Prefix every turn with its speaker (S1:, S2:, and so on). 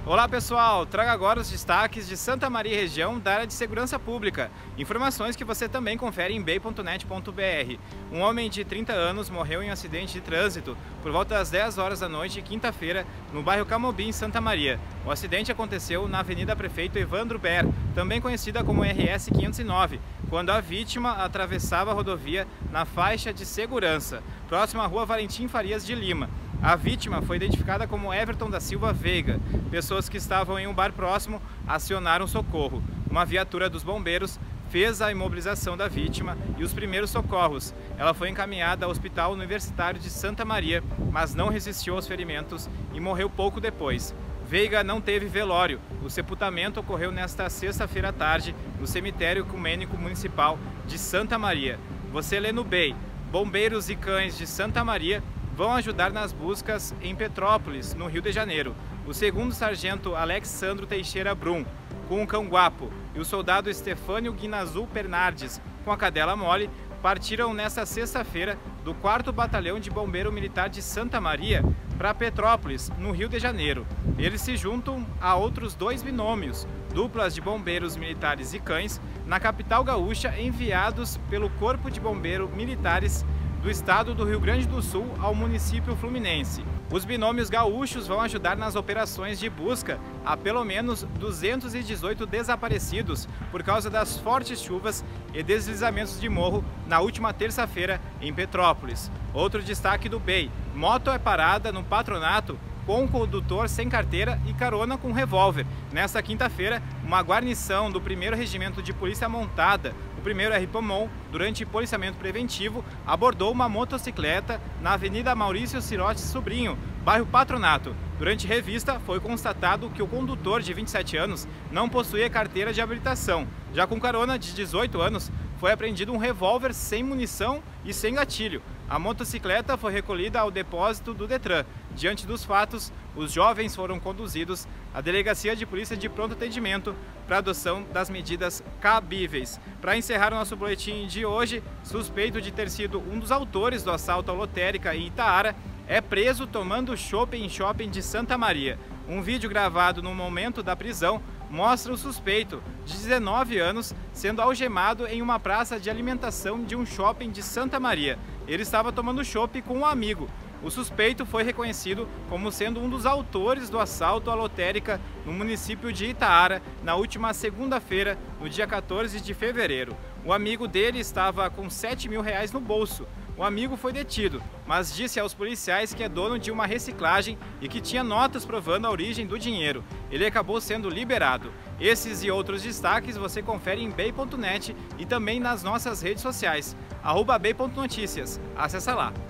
S1: Olá pessoal, trago agora os destaques de Santa Maria e região da área de segurança pública. Informações que você também confere em bay.net.br. Um homem de 30 anos morreu em um acidente de trânsito por volta das 10 horas da noite, quinta-feira, no bairro Camobim, em Santa Maria. O acidente aconteceu na Avenida Prefeito Evandro Ber, também conhecida como RS 509, quando a vítima atravessava a rodovia na faixa de segurança, próxima à rua Valentim Farias de Lima. A vítima foi identificada como Everton da Silva Veiga. Pessoas que estavam em um bar próximo acionaram socorro. Uma viatura dos bombeiros fez a imobilização da vítima e os primeiros socorros. Ela foi encaminhada ao Hospital Universitário de Santa Maria, mas não resistiu aos ferimentos e morreu pouco depois. Veiga não teve velório. O sepultamento ocorreu nesta sexta-feira à tarde no Cemitério Ecumênico Municipal de Santa Maria. Você lê no BEI: Bombeiros e Cães de Santa Maria vão ajudar nas buscas em Petrópolis, no Rio de Janeiro. O segundo sargento Alexandro Teixeira Brum, com o cão Guapo, e o soldado Estefânio Guinazul Bernardes, com a cadela Mole, partiram nesta sexta-feira do 4º Batalhão de Bombeiro Militar de Santa Maria para Petrópolis, no Rio de Janeiro. Eles se juntam a outros 2 binômios, duplas de bombeiros militares e cães, na capital gaúcha, enviados pelo Corpo de Bombeiros Militares do estado do Rio Grande do Sul ao município fluminense. Os binômios gaúchos vão ajudar nas operações de busca a pelo menos 218 desaparecidos por causa das fortes chuvas e deslizamentos de morro na última terça-feira em Petrópolis. Outro destaque do BEI: moto é parada no patronato com condutor sem carteira e carona com revólver. Nesta quinta-feira, uma guarnição do 1º Regimento de Polícia Montada, o 1º RPOMON, durante policiamento preventivo, abordou uma motocicleta na Avenida Maurício Sirote Sobrinho, bairro Patronato. Durante revista, foi constatado que o condutor, de 27 anos, não possuía carteira de habilitação. Já com carona, de 18 anos, foi apreendido um revólver sem munição e sem gatilho. A motocicleta foi recolhida ao depósito do Detran. Diante dos fatos, os jovens foram conduzidos à Delegacia de Polícia de Pronto Atendimento para adoção das medidas cabíveis. Para encerrar o nosso boletim de hoje, suspeito de ter sido um dos autores do assalto à lotérica em Itaara é preso tomando chopp em shopping de Santa Maria. Um vídeo gravado no momento da prisão mostra o suspeito, de 19 anos, sendo algemado em uma praça de alimentação de um shopping de Santa Maria. Ele estava tomando chopp com um amigo. O suspeito foi reconhecido como sendo um dos autores do assalto à lotérica no município de Itaara na última segunda-feira, no dia 14 de fevereiro. O amigo dele estava com R$7 mil no bolso. O amigo foi detido, mas disse aos policiais que é dono de uma reciclagem e que tinha notas provando a origem do dinheiro. Ele acabou sendo liberado. Esses e outros destaques você confere em bay.net e também nas nossas redes sociais, @bay.noticias. Acesse lá.